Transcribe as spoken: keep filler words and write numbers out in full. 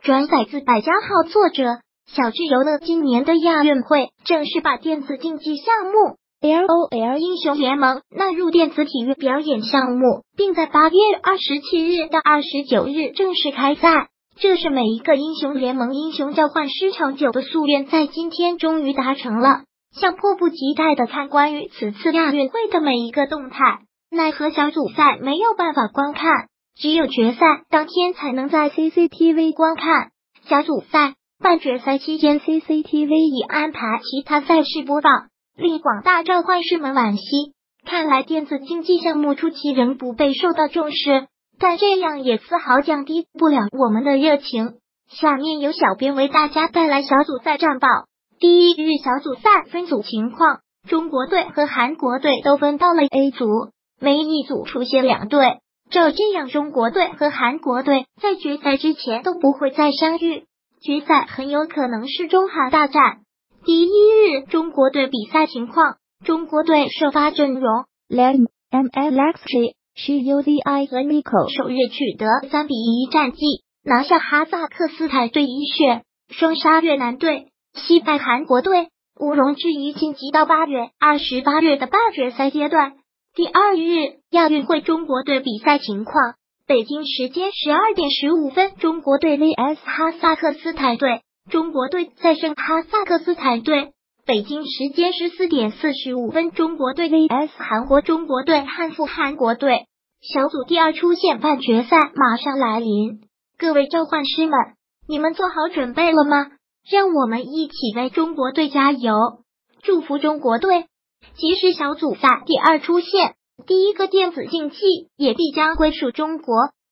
转载自百家号作者小智游乐。今年的亚运会正式把电子竞技项目 L O L 英雄联盟纳入电子体育表演项目，并在八月二十七日到二十九日正式开赛。这是每一个英雄联盟英雄召唤师长久的夙愿，在今天终于达成了。想迫不及待的看关于此次亚运会的每一个动态，奈何小组赛没有办法观看，只有决赛当天才能在 C C T V 观看。小组赛、半决赛期间 C C T V 已安排其他赛事播放，令广大召唤师们惋惜。看来电子竞技项目初期仍不被受到重视，但这样也丝毫降低不了我们的热情。下面由小编为大家带来小组赛战报。第一日小组赛分组情况，中国队和韩国队都分到了 A 组，每一组出现两队。照这样，中国队和韩国队在决赛之前都不会再相遇，决赛很有可能是中韩大战。第一日中国队比赛情况，中国队首发阵容 Lam、M L X J、Shi Uzi 和 Miko 首日取得三比一战绩，拿下哈萨克斯坦队一血，双杀越南队，惜败韩国队，毋庸置疑晋级到八月二十八日的半决赛阶段。第二日亚运会中国队比赛情况，北京时间十二点十五分，中国队 V S 哈萨克斯坦队，中国队战胜哈萨克斯坦队。北京时间十四点四十五分，中国队 V S 韩国，中国队汉服韩国队。小组第二出线半决赛马上来临，各位召唤师们，你们做好准备了吗？让我们一起为中国队加油，祝福中国队！即使小组赛第二出线，第一个电子竞技也必将归属中国。